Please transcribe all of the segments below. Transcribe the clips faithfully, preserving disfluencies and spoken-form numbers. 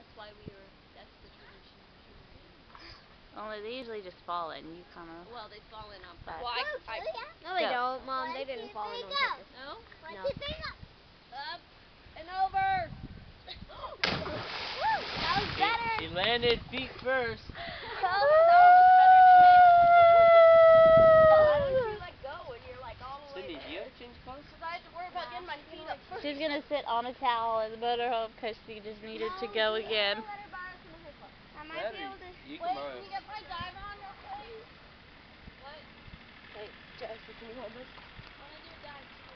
that's why we were, that's the tradition usually. Only they usually just fall in. You kind of. Well, they fall in on But purpose. Well, I, I, no, they Go. don't, Mom. They didn't fall in on purpose. No? No. Up and over. That was better. She landed feet first. That was better than me. Why don't you like go when you're like all the way Cindy, there? do you have to change clothes? Because I had to worry about getting my feet up first. She's gonna sit on a towel in the motorhome because she just needed No, to go you again. gotta let her borrow some of her clothes. I might Daddy, be able to. you Wait, can borrow. can you get my dive on real quick? What? Hey, Jesse, can you hold this? I want to do a dive too.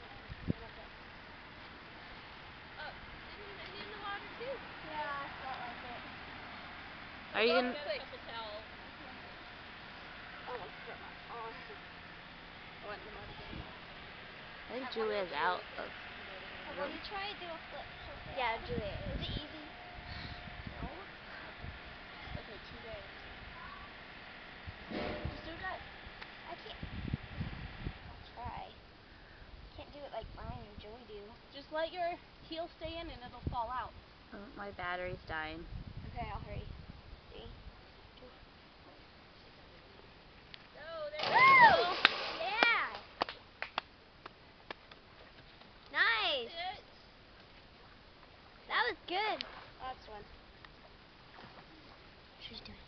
Oh, didn't you in the water too? Yeah, I felt like it. Are you gonna? Get a couple towels. Oh, oh. I went in the mud again. I think Julia's out of. Oh, will you try to do a flip? Yeah, Julia. Is it easy? No. Okay, two days. Just do a dive. I can't. I'll try. Can't do it like Brian and Joey do. Just let your heel stay in and it'll fall out. Oh, my battery's dying. Okay, I'll hurry. Three, two. Go, there you go. Yeah. Nice. That's it. That was good. Last one. She's doing.